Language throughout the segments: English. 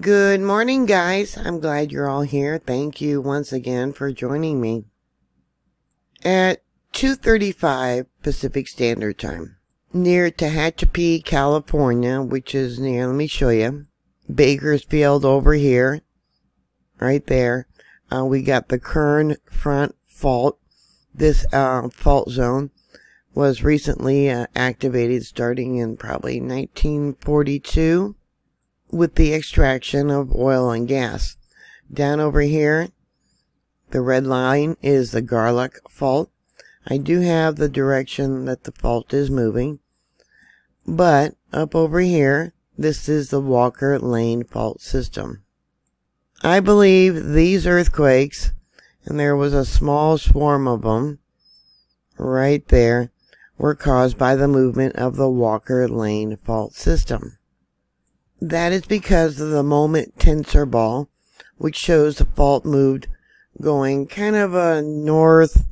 Good morning, guys. I'm glad you're all here. Thank you once again for joining me. At 2:35 Pacific Standard Time, near Tehachapi, California, which is near, let me show you, Bakersfield over here, right there. We got the Kern Front Fault. This fault zone was recently activated starting in probably 1942 with the extraction of oil and gas. Down over here, the red line is the Garlock Fault. I do have the direction that the fault is moving, but up over here, this is the Walker Lane Fault System. I believe these earthquakes, and there was a small swarm of them right there, were caused by the movement of the Walker Lane Fault System. That is because of the moment tensor ball, which shows the fault moved going kind of a north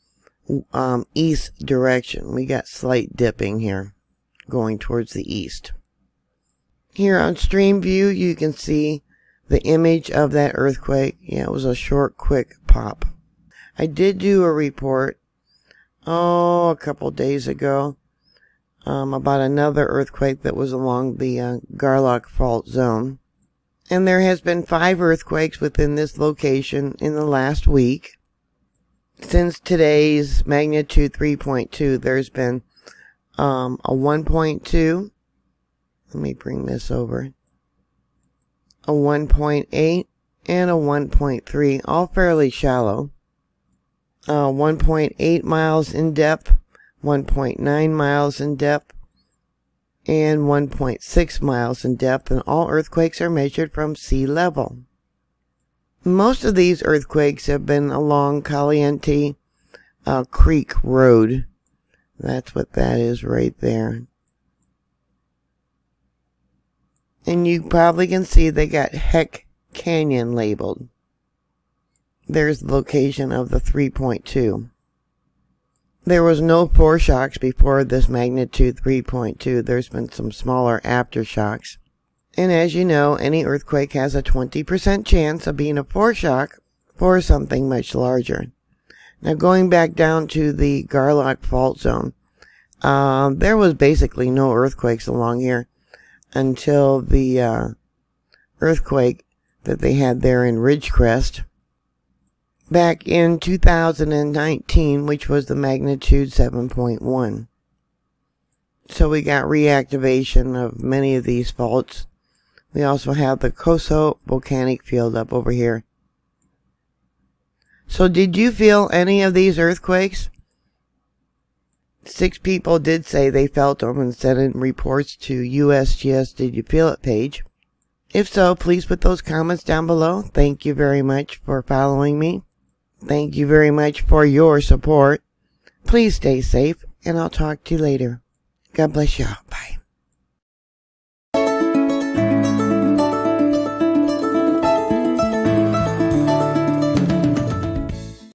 east direction. We got slight dipping here going towards the east. Here on stream view, you can see the image of that earthquake. Yeah, it was a short, quick pop. I did do a report, a couple days ago, about another earthquake that was along the Garlock Fault Zone. And there has been 5 earthquakes within this location in the last week. Since today's magnitude 3.2, there's been a 1.2. Let me bring this over. A 1.8 and a 1.3, all fairly shallow. 1.8 miles in depth, 1.9 miles in depth, and 1.6 miles in depth, and all earthquakes are measured from sea level. Most of these earthquakes have been along Caliente Creek Road. That's what that is right there. And you probably can see they got Heck Canyon labeled. There's the location of the 3.2. There was no foreshocks before this magnitude 3.2. There's been some smaller aftershocks. And as you know, any earthquake has a 20% chance of being a foreshock for something much larger. Now going back down to the Garlock Fault Zone, there was basically no earthquakes along here until the earthquake that they had there in Ridgecrest back in 2019, which was the magnitude 7.1. So we got reactivation of many of these faults. We also have the Coso volcanic field up over here. So did you feel any of these earthquakes? 6 people did say they felt them and sent in reports to USGS Did You Feel It page. If so, please put those comments down below. Thank you very much for following me. Thank you very much for your support. Please stay safe, and I'll talk to you later. God bless y'all. Bye.